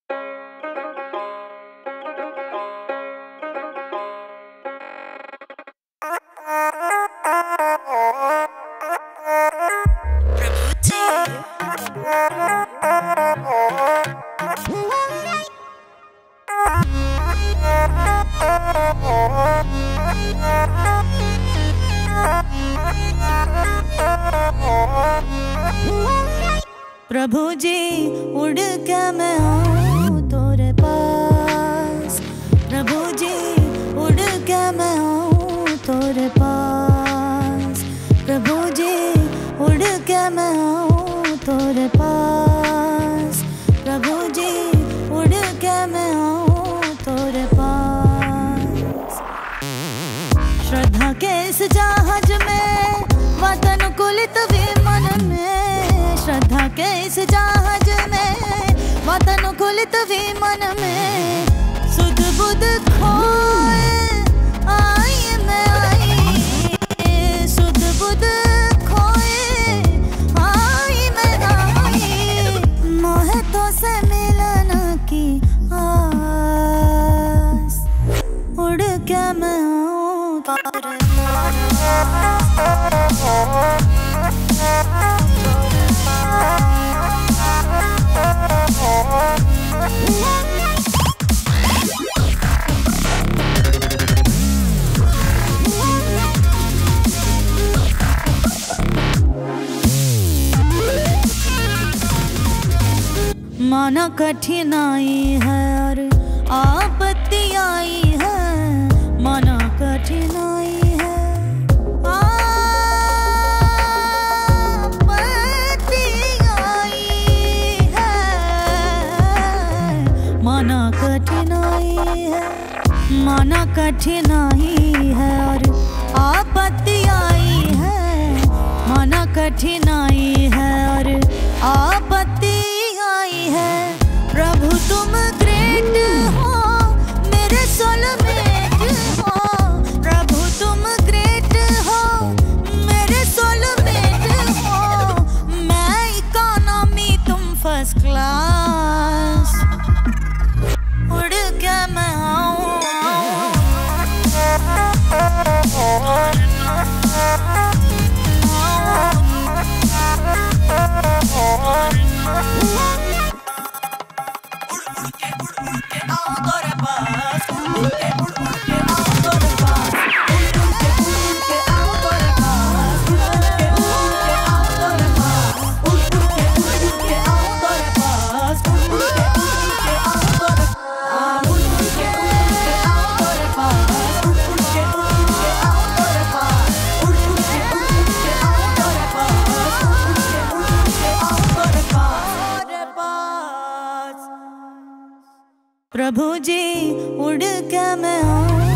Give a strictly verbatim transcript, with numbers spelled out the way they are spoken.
प्रभु जी उड़ के मैं आऊं तोरे पास, प्रभु जी उड़ के मैं आऊं तोरे पास, प्रभु जी उड़ के मैं आऊं तोरे पास, प्रभु जी उड़ के मैं आऊं तोरे पास। श्रद्धा के इस जहाज में वातानुकूलित विमान में, श्रद्धा के इस जहाज में वातानुकूलित विमान में सुध बुध खोए आई मैं आई, सुध बुध खोए आई मैं आई, मोहे तो से मिलन की आस, उड़ के मैं आऊं तोरे माना कठिनाई है और आपत्ति आई है, माना कठिनाई है आपत्ति आई है, माना कठिनाई है, माना कठिनाई है और आपत्ति आई है, माना कठिनाई है और आपत्ति है। प्रभु तुम ग्रेट हो, मेरे सोलमेट हो, प्रभु तुम ग्रेट हो, मेरे सोलमेट हो, मैं इकोनॉमी तुम फर्स्ट क्लास, उड़ के मैं आऊं प्रभु जी उड़ के मैं आऊं